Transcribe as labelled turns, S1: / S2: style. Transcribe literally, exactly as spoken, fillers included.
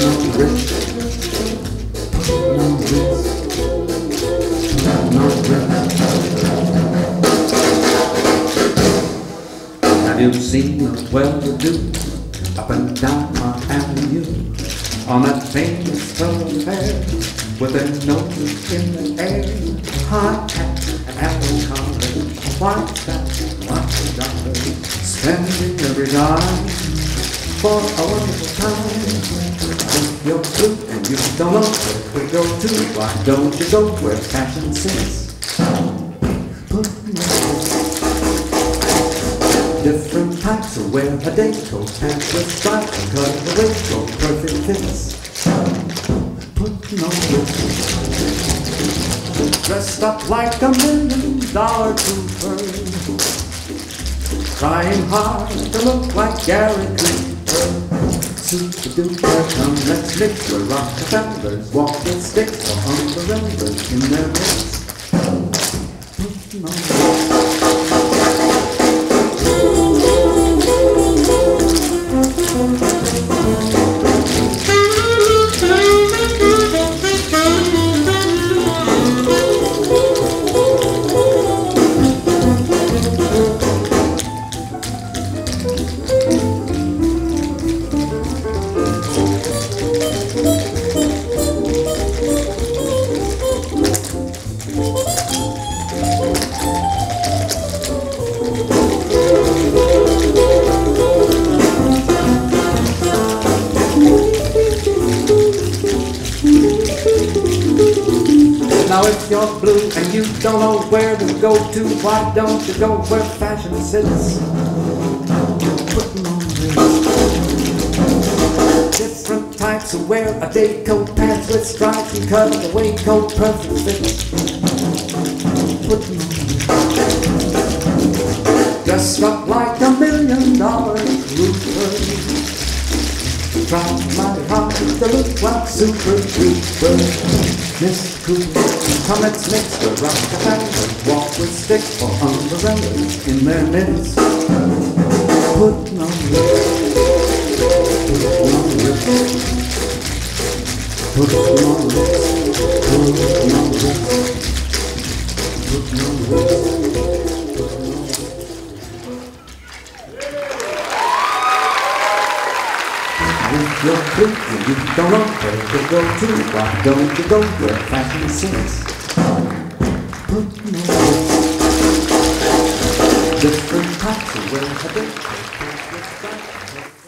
S1: on the Ritz. Puttin' on the Ritz. Puttin' on the Ritz. Have you seen the well-to-do up and down our avenue on that famous thoroughfare with their noses in the air, high hat and apple collar, white back, white dollar, spending every dime for a wonderful time. If you're blue and you don't know where to go to, why don't you go where fashion sits? Puttin' on the Ritz. Different types of wear a day coat, pants with stripes and cut the waistcoat, perfect fits. Puttin' on the Ritz. Dressed up like a million dollar trooper, trying hard to look like Gary Cooper. Super-duper, come let's mix with Rockefellers, walk with sticks or umbrellas in their midst. Puttin' on the Ritz. Now if you're blue and you don't know where to go to, why don't you go where fashion sits? Puttin' on the Ritz. Different types of wear a day coat, pants with stripes and cut the waistcoat, perfect fit. Puttin' on the Ritz. Dressed up like a million dollar roofer, trying mighty hard to look like super trooper. Miss Cooper, come let's mix the Rockefellers, walk with sticks or umbrellas in their midst. Puttin' on the Ritz. Puttin' on the Ritz. Puttin' on the Ritz. Puttin' on the Ritz. Puttin' on the Ritz. If you're blue and you don't know where to go to, why don't you go where fashion sits? Puttin' on the Ritz. Different types of wear a day coat,